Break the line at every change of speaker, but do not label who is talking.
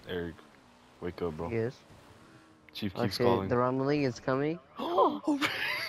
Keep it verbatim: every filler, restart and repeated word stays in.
Eric, wake up, bro.
Yes.
Chief keeps
Okay,
calling.
the rumbling is coming.
Oh,